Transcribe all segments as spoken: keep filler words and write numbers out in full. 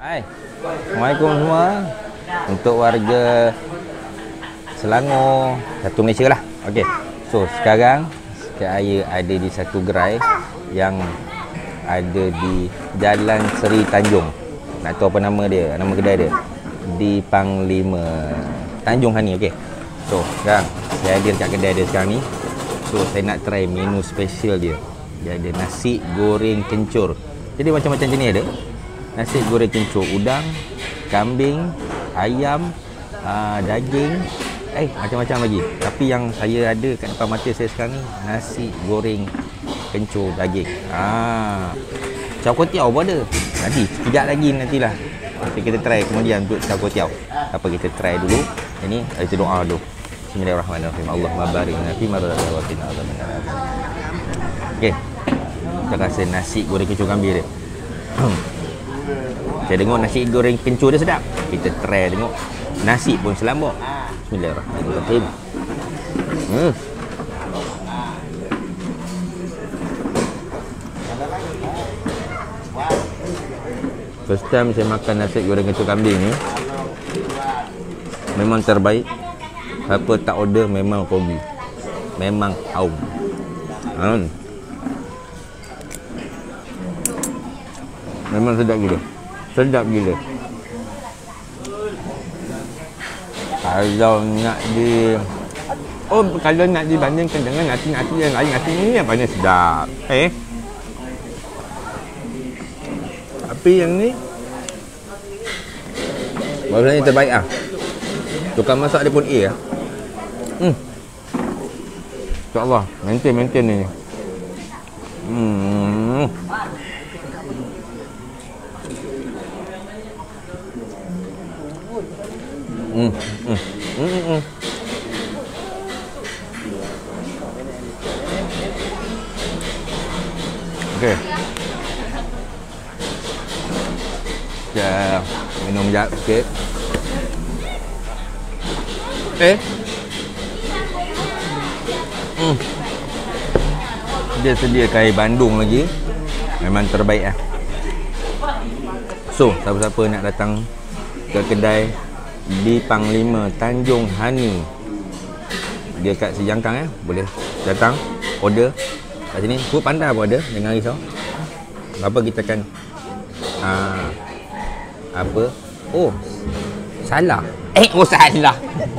Hai, Assalamualaikum semua. Untuk warga Selangor, satu Malaysia lah. Okey. So, sekarang saya ada di satu gerai yang ada di Jalan Seri Tanjung. Nak tahu apa nama dia? Nama kedai dia? Di Panglima Tanjung Hani. Okey. So, sekarang saya ada dekat kedai dia sekarang ni. So, saya nak try menu special dia. Dia ada nasi goreng kencur. Jadi macam-macam jenis ada. Nasi goreng kencur udang, kambing, ayam, aa, daging, eh macam-macam lagi. Tapi yang saya ada kat depan mata saya sekarang ni nasi goreng kencur daging. Ah, chao kuo tiao pun ada. Nanti sekejap lagi nantilah. Nanti kita try kemudian untuk chao kuo tiao. Apa kita try dulu. Ini kita doa dulu. Bismillahirrahmanirrahim. Allahumma barik lana fi ma razaqtana wa qina adzabannar. Okey. Kita rasa nasi goreng kencur kambing dia. Saya tengok nasi goreng kencur dia sedap. Kita try tengok. Nasi pun selambok. Bismillahirrahmanirrahim. Hmm. First time saya makan nasi goreng kencur kambing ni, memang terbaik. Siapa tak order memang rugi. Memang haum. Hmm. Memang sedap gila. Sedap gila. Kalau nak di Oh, kalau nak dibandingkan dengan nasi-nasi yang lain, nasi ni yang paling sedap. Eh. Tapi yang ni baru ni terbaik ah. Tukang masak dia pun A ah. Hmm. InsyaAllah, maintain-maintain ni. Hmm. Hmm. Hmm. Hmm. Hmm. Okey. Ya, minum jap sikit. Eh. Hmm. Dia sediakan air bandung lagi. Memang terbaik lah. So, siapa-siapa nak datang ke kedai di Panglima Tanjung Hani, dia kat Sejangkang eh, boleh datang order kat sini. Food Panda pun ada, jangan risau. Apa kita akan aa, apa? Oh, salah. Eh, oh salah.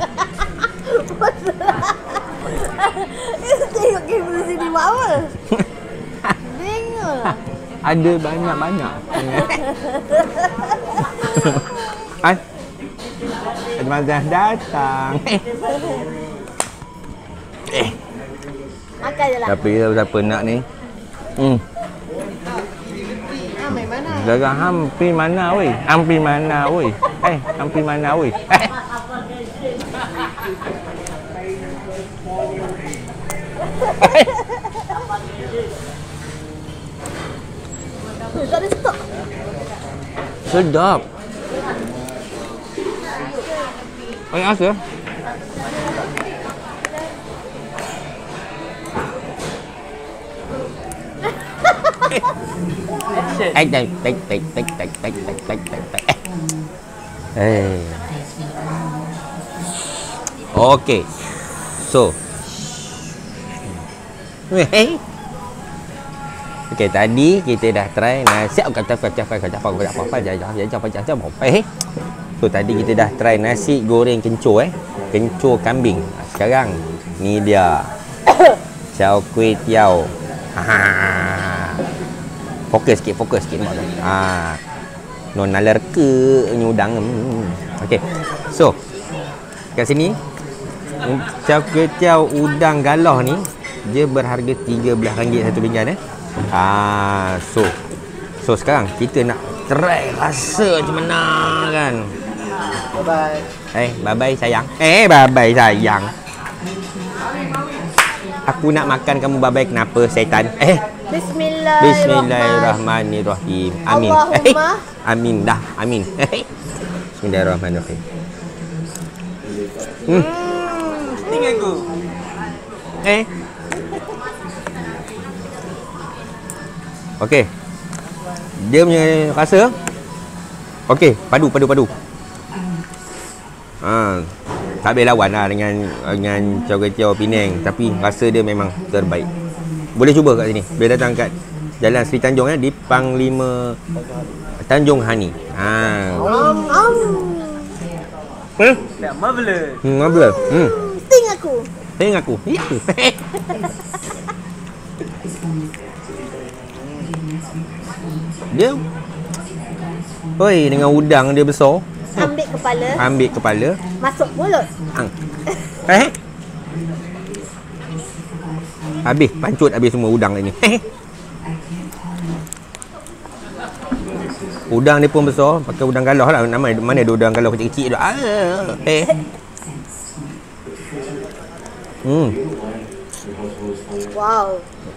Tengok kamera sini buat apa? Tengok. Ada banyak-banyak. Hai. Mazah datang. Eh. Makan je lah. Tapi siapa nak ni? Hmm. Ha, main mana? Garang hampir mana weh? Hampir mana weh? Eh, hampir mana weh? Eh. Tak ada stok. Sedap. Banyak rasa. Eh, tek tek tek tek tek tek tek tek tek. Eh. Okey. So. Hei. Okey, tadi kita dah try nasi kacang kacang kacang apa apa apa jajah jajah apa jajah apa. Eh. So tadi kita dah try nasi goreng kencur eh. Kencur kambing. Sekarang ni dia. Chao kuo tiao. Ha. Fokus sikit, fokus sikit mak tu. Ha. Non nalar ke nyudang. Hmm. Okey. So kat sini chao kuo tiao udang galah ni dia berharga tiga belas ringgit satu pinggan eh. Ah, so so sekarang kita nak try rasa macam mana kan. Bye bye. Eh, bye bye sayang. Eh, bye bye sayang. Aku nak makan kamu bye bye kenapa setan? Eh. Bismillahirrahmanirrahim. Bismillahirrahmanirrahim. Amin. Allahumma. Eh, amin dah, amin. Bismillahirrahmanirrahim. Hmm. Tinggal aku. Eh. Okey. Dia punya rasa Okey, padu padu padu. Ha, tak boleh lawan lah dengan dengan Char-Kway-Teow Penang, tapi rasa dia memang terbaik. Boleh cuba kat sini. Boleh datang kat Jalan Seri Tanjung eh, di Panglima Tanjung Hani. Ha. Om, om. Eh? Marvelous. Hmm, marvelous. Hmm. Sting aku. Tengok aku. Dia oi, dengan udang dia besar. Ambil kepala. Ambil kepala. Masuk mulut. Hang. Eh. Habis, pancut habis semua udang ini. Udang dia pun besar, pakai udang galah lah. Nama mana ada udang galah kecil-kecil tu. Ah. Eh. Hmm. Wow.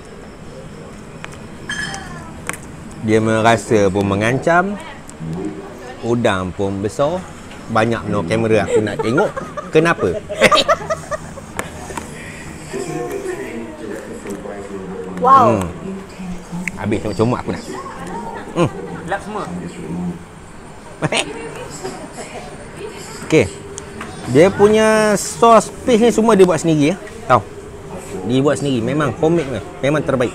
Dia merasa pun mengancam. Udang pun besar. Banyak no kamera aku nak tengok. Kenapa? Wow. Hmm. Habis comot-comot aku nak. Hmm. Lap semua. Okey. Dia punya sauce paste ni semua dia buat sendiri ya. Tahu. Dia buat sendiri, memang homemade ni. Memang terbaik.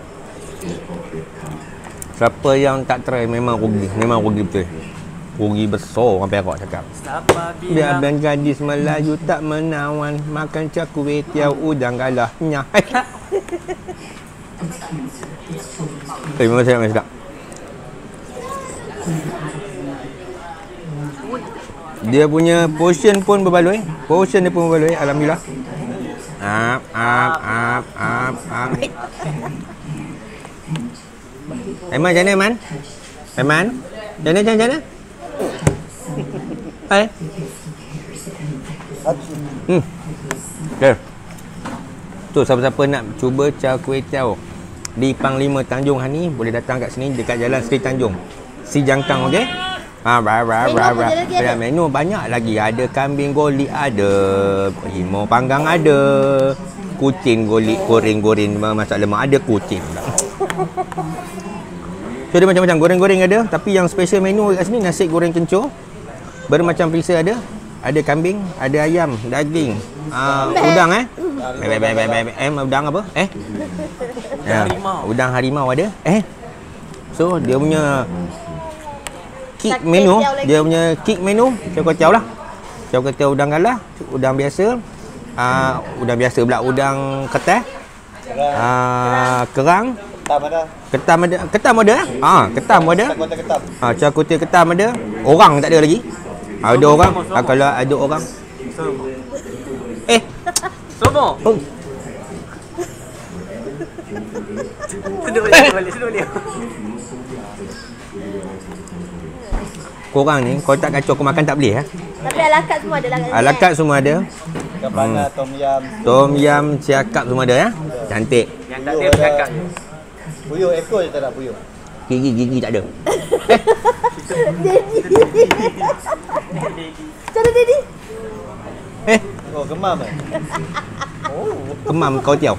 Siapa yang tak try memang rugi, memang rugi betul. Rugi besar orang Perak cakap. Dia abang gadis Melayu tak menawan, makan Char-Kway-Teow udang galahnya. Eh, memang sedap, memang sedap. Dia punya portion pun berbaloi. Portion dia pun berbaloi, alhamdulillah. Ap, ap, ap, ap, ap. Aiman, macam mana, Aiman? Aiman? Macam mana, macam mana? Hai. Hmm. Okay. Tu, siapa-siapa nak cuba Char-Kway-Teow di Panglima Tanjung Hani, boleh datang kat sini dekat Jalan Seri Tanjung. Si Jangkang, okey? Ha, bra bra bra bra. Ada menu banyak lagi. Ada kambing golik ada, limau panggang ada, kucing golik goreng-goreng masak lemak ada, kucing. So dia macam-macam goreng-goreng ada, tapi yang special menu kat sini nasi goreng kencur. Bermacam perisa ada. Ada kambing, ada ayam, daging, uh, udang eh. Bye bye bye bye. Eh, udang apa? Eh? Ya, udang harimau ada. Eh. So dia punya kick menu, dia punya kick menu Char-Kway-Teow lah. Char-Kway-Teow udang galah, udang biasa, uh, udang biasa pula, udang ketas, uh, kerang, Ketam ada. ketam ada, ketam ada. Ha, ketam ada. Ketam. Ha, Char-Kway-Teow ketam ada. Orang tak ada lagi. Ada orang, ha, kalau ada orang. Eh, Sobo. oh. Sedut balik, sedut balik, sedut balik. Korang ni, kalau tak kacau aku makan tak boleh ha? Tapi ala kad semua ada lah kat sini. Ala kad semua ada. Ikan panas, tom yam. Tom yam, ciakap semua ada ya. Cantik. Yang tak ada bercakap. Puyuh ekor je tak nak puyuh. Gigi-gigi tak ada. Macam mana Daddy? Eh, Oh, gemam eh. kemam kau tiaw.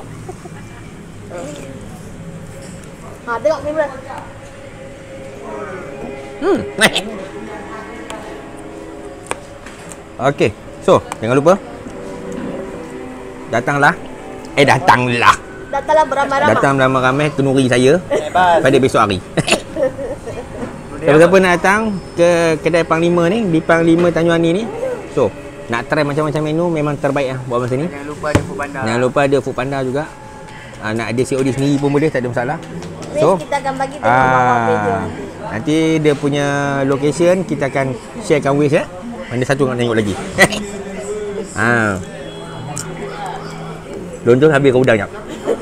Ha, tengok kamera. Hmm. Okey. So, jangan lupa datanglah. Eh, datanglah. Datanglah beramai-ramai. Datang beramai-ramai kenuri saya Bebas. pada besok hari. Siapa-siapa nak datang ke kedai Panglima ni, di Panglima Tanjung Hani ni. So, nak try macam-macam menu memang terbaik lah buat masa ni. Jangan lupa ada food panda. Jangan lupa ada food panda juga. Uh, nak ada C O D sendiri pun boleh, tak ada masalah. Next So, kita akan bagi tengok bawah video ah, nanti. nanti dia punya location kita akan sharekan ways ya. Mana satu nak tengok lagi. Ha. Lontong habis ke udang jap.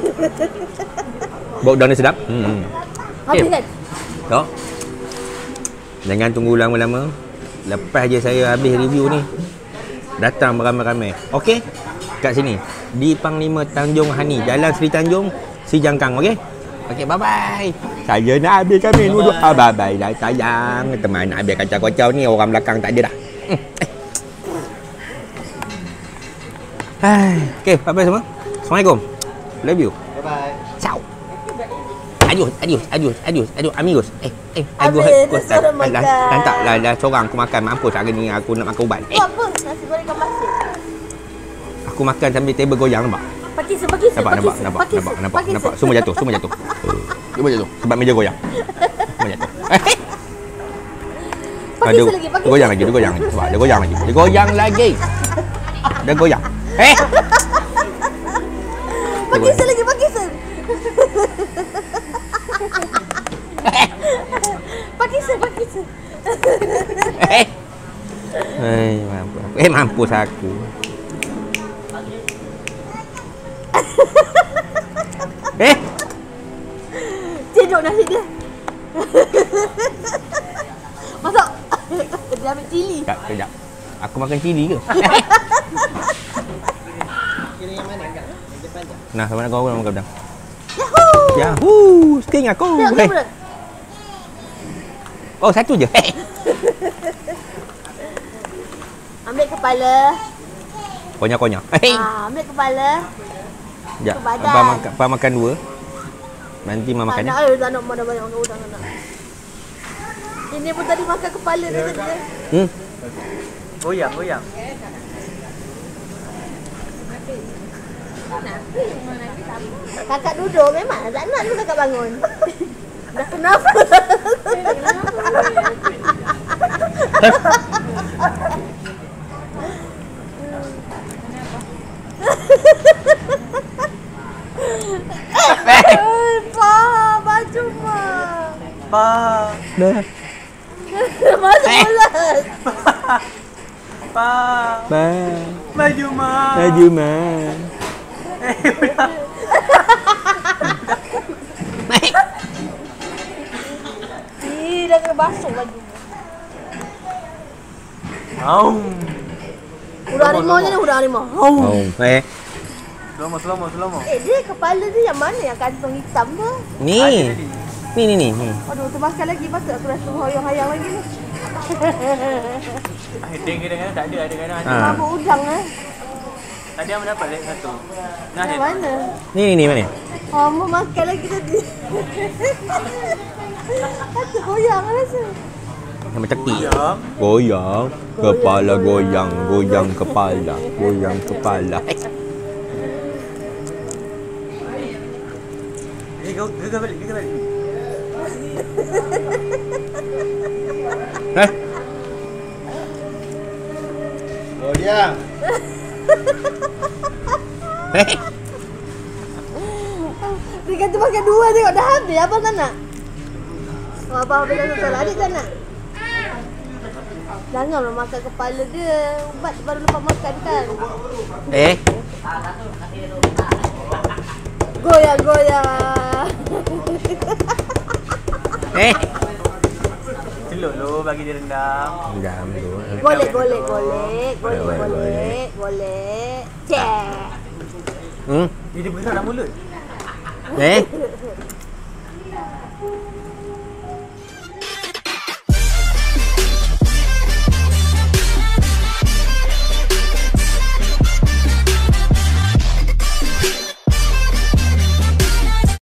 Bau udang dia sedap. Hmm. Habis Okay. kan? Tak. Jangan tunggu lama-lama. Lepas je saya habis review ni, datang beramai-ramai. Okey? Kat sini di Panglima Tanjung Hani, Jalan Seri Tanjung, Si Jangkang, okey? Okey, bye-bye. Saya nak habiskan menu dulu. Ah, bye-bye lah sayang. Teman nak habiskan kacau-kacau ni, orang belakang tak ada dah. Hmm. Hai. Okey, bye-bye semua. Assalamualaikum. Love you. Bye bye. Ciao. Adios, adios, adios, adios, adios, amigos. Eh, eh, Habis, aku dia suruh makan. dah tak lah, dah seorang aku makan. Mampus hari ni aku nak makan ubat. Eh, Buat apa? Nasi goreng ikan masin. aku makan sambil table goyang nampak. Pakis, pakis, Nampak, nampak, nampak, nampak, nampak, nampak. Semua jatuh, semua jatuh. Semua jatuh sebab meja goyang. Semua jatuh. Pakis lagi, pakis. Dia goyang lagi, dia goyang lagi. Sebab dia goyang lagi. Dia goyang lagi. Dia goyang. Eh. Pakis lagi, pakis. Pakis, pakis. Eh. Eh, mampus aku. Eh, mampus aku. Eh. Cedok nasi dia. Masuk. Dia ambil cili. Sekejap, sekejap. Aku makan cili ke? Kira yang mana? Yang depan je. Nah, sama nak kau nak makan pedang. Yahoo! Yahoo! Sting aku. Tengok Eh. kamera. Oh, satu je. Eh. Ambil kepala. Konya-konya. Eh. Ah, ambil kepala. Sekejap. tu badan. Abang makan, abang makan dua. Nanti mak makan Tak ya. nak, eh, tak nak mana banyak makan udang tak nak. Ini pun tadi makan kepala dia saja. Hmm. Goyang, goyang. Kakak duduk memang tak nak tu kakak bangun. Dah kenapa? Eh, pa, baju pa. Pa. Dah. Masuk mulut. Pa. Ma. Maju ma. Maju ma. Ih, dah kena basuh baju. Au. Udang harimau je ni, udang harimau. Oh. Eh. Slow mo, slow mo, slow mo. Eh, dia kepala dia yang mana yang kantong hitam tu? Ni. Ada tadi. Ni ni ni. Hmm. Aduh, termakan lagi. Patut aku rasa hayang-hayang lagi ni. Ah, deng kadang-kadang tak ada, ada kadang ada. Ah. Mabuk udang eh. Tadi Abang dapat lagi satu. Nah, Yang Hid. mana? Ni ni ni mana? Oh, mau makan lagi tadi. Patut goyang rasa. Sama cekik. Goyang. Goyang. Kepala goyang, goyang kepala, goyang kepala. Eh, kau gegar balik, gegar balik. Eh. Goyang. Eh. Dia kata makan dua tengok dah habis. Abang tak nak? Oh, abang habis satu salah. Adik tak nak? Janganlah makan kepala dia. Ubat baru lepas makan kan. Eh. Goyang, goyang. Eh. Celuk lu bagi dia rendam. Jam tu. Golek, golek, golek. Golek, Golek, golek. golek. Golek. Cek. Hmm. Dia dia bergerak dalam mulut. Eh.